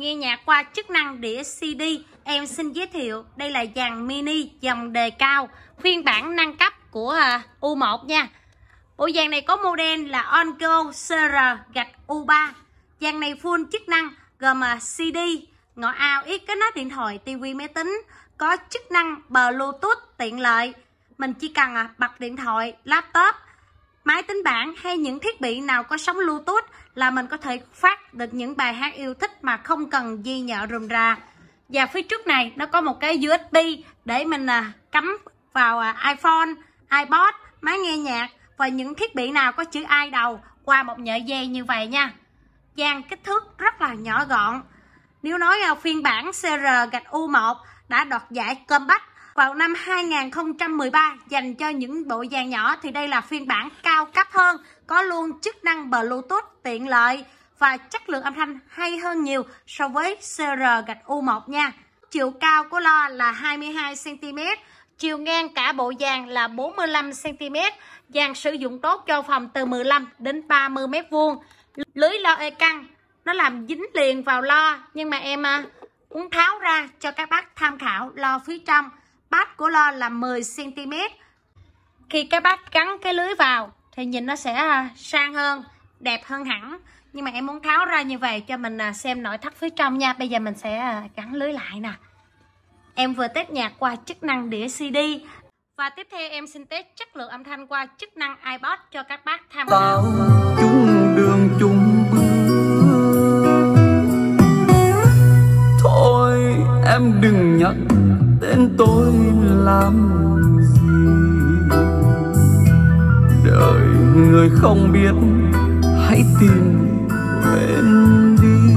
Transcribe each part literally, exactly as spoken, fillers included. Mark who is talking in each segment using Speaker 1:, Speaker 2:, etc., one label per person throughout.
Speaker 1: nghe nhạc qua chức năng đĩa xê đê. Em xin giới thiệu đây là dàn mini dòng đề cao, phiên bản nâng cấp của U một nha. Bộ dàn này có model là Ongo xê rờ U ba. Dàn này full chức năng gồm xê đê, ngõ ao ít kết nối điện thoại, tivi, máy tính, có chức năng Bluetooth tiện lợi. Mình chỉ cần bật điện thoại, laptop, máy tính bảng hay những thiết bị nào có sóng Bluetooth là mình có thể phát được những bài hát yêu thích mà không cần dây nhợ rườm rà. Và phía trước này nó có một cái u ét bê để mình cắm vào iPhone, iPod, máy nghe nhạc và những thiết bị nào có chữ i đầu qua một nhợ dây như vậy nha. Dàn kích thước rất là nhỏ gọn. Nếu nói phiên bản xê rờ U một đã đoạt giải Compact vào năm hai nghìn không trăm mười ba dành cho những bộ dàn nhỏ, thì đây là phiên bản cao cấp hơn, có luôn chức năng Bluetooth tiện lợi và chất lượng âm thanh hay hơn nhiều so với xê rờ U một nha. Chiều cao của lo là hai mươi hai xăng ti mét, chiều ngang cả bộ dàn là bốn mươi lăm xăng ti mét. Dàn sử dụng tốt cho phòng từ mười lăm đến ba mươi mét vuông. Lưới lo e căng nó làm dính liền vào lo, nhưng mà em muốn tháo ra cho các bác tham khảo lo phía trong. Bát của lo là mười xăng ti mét. Khi các bác gắn cái lưới vào thì nhìn nó sẽ sang hơn, đẹp hơn hẳn. Nhưng mà em muốn tháo ra như vậy cho mình xem nội thất phía trong nha. Bây giờ mình sẽ gắn lưới lại nè. Em vừa test nhạc qua chức năng đĩa xê đê. Và tiếp theo em xin test chất lượng âm thanh qua chức năng iPod cho các bác tham khảo.
Speaker 2: Chung đường chung bước, thôi em đừng nhắc tên tôi làm gì. Đời người không biết hãy tìm quên đi.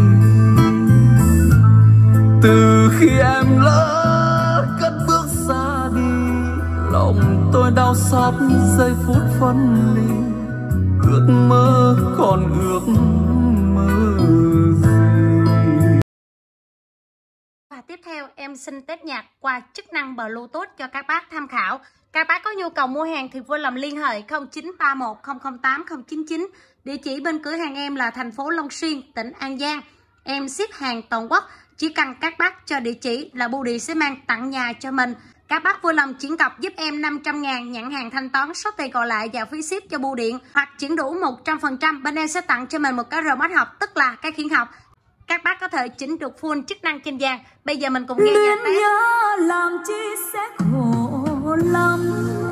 Speaker 2: Từ khi em lỡ cất bước xa đi, lòng tôi đau xót giây phút phân ly. Ước mơ còn ước mơ gì.
Speaker 1: Và tiếp theo em xin test nhạc qua chức năng Bluetooth cho các bác tham khảo. Các bác có nhu cầu mua hàng thì vui lòng liên hệ không chín ba một không không tám không chín chín. Địa chỉ bên cửa hàng em là thành phố Long Xuyên, tỉnh An Giang. Em ship hàng toàn quốc. Chỉ cần các bác cho địa chỉ là bưu điện sẽ mang tặng nhà cho mình. Các bác vui lòng chuyển cọc giúp em năm trăm ngàn, nhận hàng thanh toán, số tiền còn lại và phí ship cho bưu điện. Hoặc chuyển đủ một trăm phần trăm, bên em sẽ tặng cho mình một cái remote học, tức là cái khiển học. Các bác có thể chỉnh được full chức năng trên dàn. Bây giờ mình cùng nghe nhạc test.
Speaker 3: Nhớ làm chi sẽ khổ lắm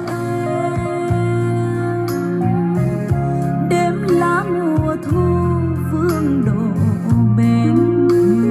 Speaker 3: em. Đêm lá mùa thu vương đổ bên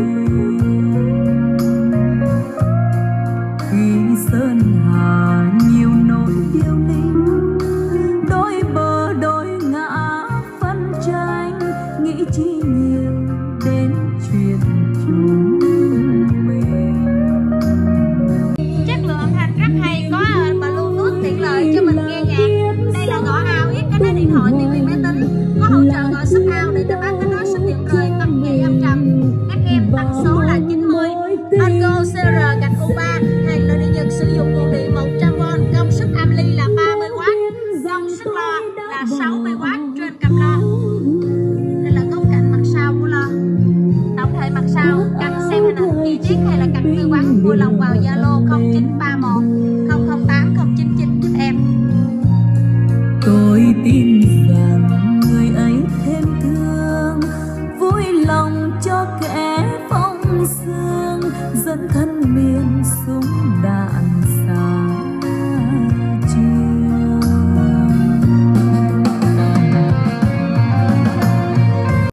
Speaker 3: khi sơn hà nhiều nỗi điêu linh, đôi bờ đôi ngã phân tranh, nghĩ chi nhiều đến chuyện chúng mình.
Speaker 1: Chất lượng âm thanh rất hay, có Bluetooth tiện lợi cho mình nghe nhạc. Đây là ngõ ao ít kết nối điện thoại, tivi, máy tính, có hỗ trợ gọi sub ao để các bác kết nối sub điện rời, tầm nhị âm trầm. Các em tần số là chín mươi. Ongo xê rờ U ba, hàng nội địa Nhật, sử dụng nguồn điện một trăm vôn, công suất âm ly là ba mươi oát, công suất lo là sáu mươi oát trên cặp lo. Đây là góc cạnh mặt sau của lo. Tổng thể mặt sau cần xem hình ảnh chi tiết hay là cần tư vấn, vui lòng vào Zalo không chín ba một không không tám không chín chín giúp em.
Speaker 3: Tôi tin rằng người ấy thêm thương, vui lòng cho kẻ phong sương, dẫn thân miền súng đạn